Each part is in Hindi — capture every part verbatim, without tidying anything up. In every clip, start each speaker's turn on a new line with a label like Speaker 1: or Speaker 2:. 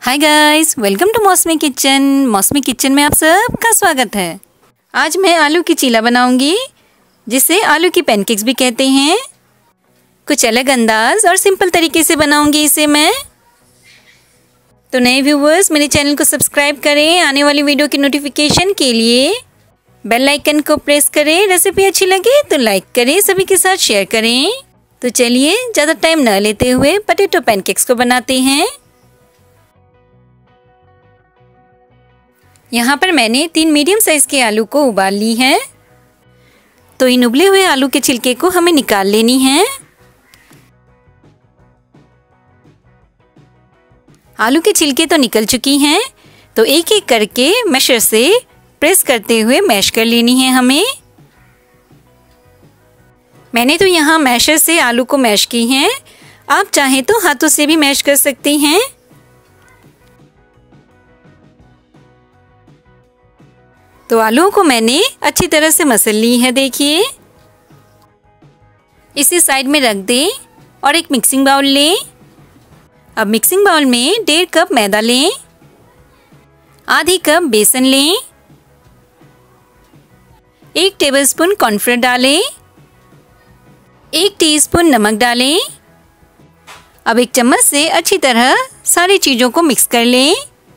Speaker 1: Hi guys, welcome to Mausami kitchen. Mausami kitchen में आप सबका स्वागत है। आज मैं आलू की चीला बनाऊंगी, जिसे आलू की पैनकेक्स भी कहते हैं। कुछ अलग अंदाज और सिंपल तरीके से बनाऊंगी इसे मैं। तो नए व्यूवर्स मेरे चैनल को सब्सक्राइब करें आने वाली वीडियो की नोटिफिकेशन के लिए। बेल आइकन को प्रेस करें। रेसिपी अच्छी लगे तो लाइक करें, सभी के साथ शेयर करें। तो चलिए ज़्यादा टाइम न लेते हुए पोटैटो पैनकेक्स को बनाते हैं। यहाँ पर मैंने तीन मीडियम साइज़ के आलू को उबाल ली है। तो इन उबले हुए आलू के छिलके को हमें निकाल लेनी है। आलू के छिलके तो निकल चुकी हैं, तो एक एक करके मैशर से प्रेस करते हुए मैश कर लेनी है हमें। मैंने तो यहाँ मैशर से आलू को मैश की हैं। आप चाहें तो हाथों से भी मैश कर सकती हैं। तो आलूओं को मैंने अच्छी तरह से मसल ली है। देखिए, इसे साइड में रख दें और एक मिक्सिंग बाउल लें। अब मिक्सिंग बाउल में डेढ़ कप मैदा लें, आधी कप बेसन लें, एक टेबलस्पून कॉर्नफ्लोर डालें, एक टीस्पून नमक डालें। अब एक चम्मच से अच्छी तरह सारी चीज़ों को मिक्स कर लें।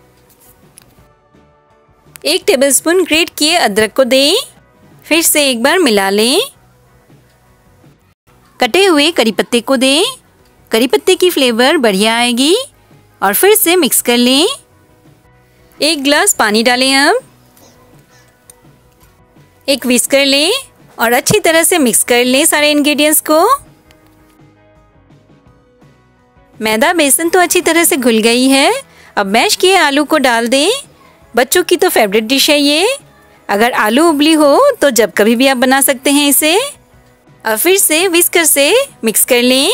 Speaker 1: एक टेबलस्पून ग्रेट किए अदरक को दें, फिर से एक बार मिला लें। कटे हुए करी पत्ते को दें, करी पत्ते की फ्लेवर बढ़िया आएगी। और फिर से मिक्स कर लें। एक गिलास पानी डालें। अब एक विस्कर लें और अच्छी तरह से मिक्स कर लें सारे इंग्रेडिएंट्स को। मैदा बेसन तो अच्छी तरह से घुल गई है। अब मैश किए आलू को डाल दें। बच्चों की तो फेवरेट डिश है ये। अगर आलू उबली हो तो जब कभी भी आप बना सकते हैं इसे। अब फिर से विस्कर से मिक्स कर लें।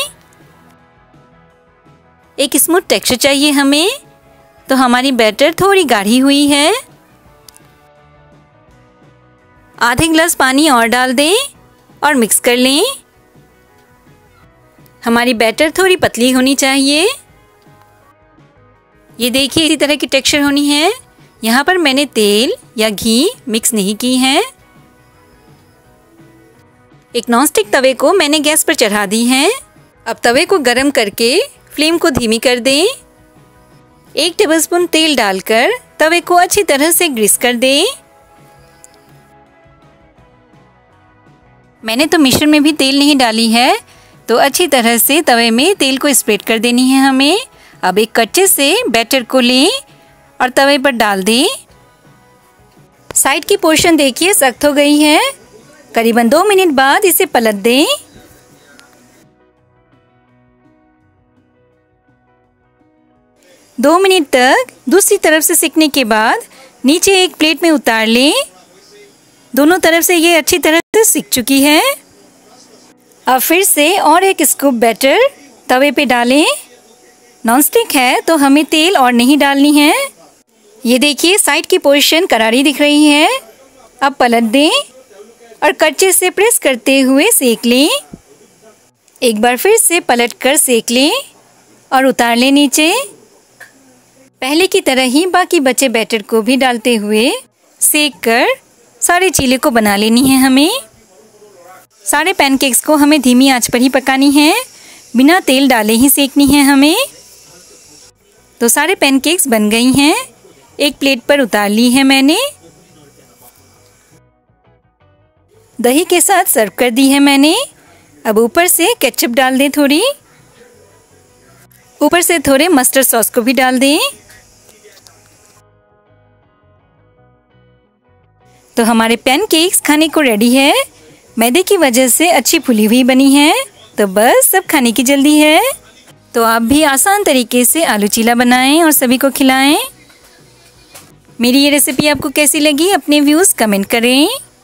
Speaker 1: एक स्मूथ टेक्सचर चाहिए हमें, तो हमारी बैटर थोड़ी गाढ़ी हुई है। आधे गिलास पानी और डाल दें और मिक्स कर लें। हमारी बैटर थोड़ी पतली होनी चाहिए। ये देखिए, इसी तरह की टेक्सचर होनी है। यहाँ पर मैंने तेल या घी मिक्स नहीं की है। एक नॉनस्टिक तवे को मैंने गैस पर चढ़ा दी है। अब तवे को गरम करके फ्लेम को धीमी कर दें। एक टेबलस्पून तेल डालकर तवे को अच्छी तरह से ग्रीस कर दें। मैंने तो मिश्रण में भी तेल नहीं डाली है, तो अच्छी तरह से तवे में तेल को स्प्रेड कर देनी है हमें। अब एक कच्चे से बैटर को लें और तवे पर डाल दें। साइड की पोर्शन देखिए सख्त हो गई है। करीबन दो मिनट बाद इसे पलट दें। दो मिनट तक दूसरी तरफ से सेकने के बाद नीचे एक प्लेट में उतार लें। दोनों तरफ से ये अच्छी तरह से सिक चुकी है। अब फिर से और एक स्कूप बैटर तवे पे डालें। नॉनस्टिक है तो हमें तेल और नहीं डालनी है। ये देखिए, साइड की पोजीशन करारी दिख रही है। अब पलट दें और कच्चे से प्रेस करते हुए सेक लें। एक बार फिर से पलट कर सेक लें और उतार लें नीचे। पहले की तरह ही बाकी बचे बैटर को भी डालते हुए सेक कर सारे चीले को बना लेनी है हमें। सारे पैनकेक्स को हमें धीमी आंच पर ही पकानी है, बिना तेल डाले ही सेकनी है हमें। तो सारे पैनकेक्स बन गई हैं। एक प्लेट पर उतार ली है मैंने। दही के साथ सर्व कर दी है मैंने। अब ऊपर से केचप डाल दें थोड़ी। ऊपर से थोड़े मस्टर्ड सॉस को भी डाल दें। तो हमारे पैनकेक्स खाने को रेडी है। मैदे की वजह से अच्छी फुली हुई बनी है, तो बस सब खाने की जल्दी है। तो आप भी आसान तरीके से आलू चीला बनाएं और सभी को खिलाएं। मेरी ये रेसिपी आपको कैसी लगी, अपने व्यूज़ कमेंट करें।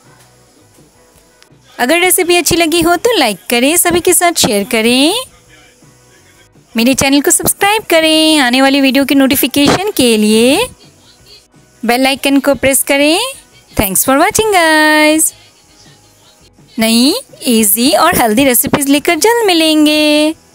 Speaker 1: अगर रेसिपी अच्छी लगी हो तो लाइक करें, सभी के साथ शेयर करें। मेरे चैनल को सब्सक्राइब करें आने वाली वीडियो की नोटिफिकेशन के लिए। बेल आइकन को प्रेस करें। Thanks for watching guys. नई, इजी और हेल्दी रेसिपीज लेकर जल्द मिलेंगे।